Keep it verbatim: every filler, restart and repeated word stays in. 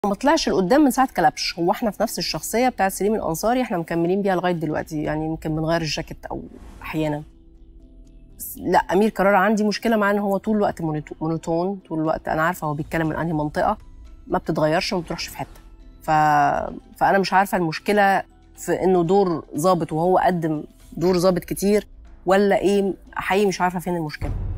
ما طلعش لقدام من ساعه كلبش. هو احنا في نفس الشخصيه بتاعت سليم الانصاري، احنا مكملين بيها لغايه دلوقتي، يعني يمكن بنغير الجاكيت او احيانا. لا، امير كرارة عندي مشكله معاه ان هو طول الوقت مونوتون، طول الوقت انا عارفه هو بيتكلم من انهي منطقه، ما بتتغيرش وما بتروحش في حته. ف... فانا مش عارفه المشكله في انه دور ظابط وهو قدم دور ظابط كتير، ولا ايه؟ حقيقي مش عارفه فين المشكله.